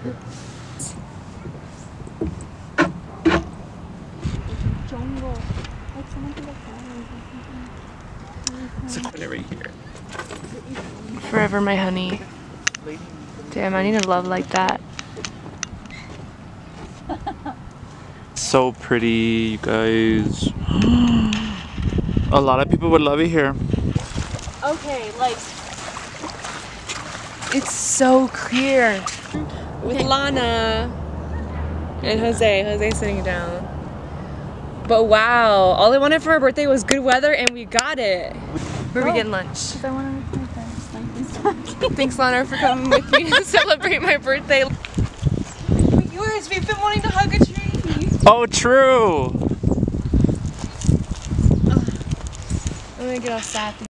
It's a corner right here. Forever my honey. Damn, I need a love like that. So pretty, you guys. A lot of people would love it here. Okay, like, it's so clear. With Lana and Jose. Jose's sitting down. But wow, all I wanted for my birthday was good weather, and we got it. Where we getting lunch? I want to make my friends. Thanks, Lana, for coming with me to celebrate my birthday. Yours, we've been wanting to hug a tree. Oh, true. I'm gonna get all sad.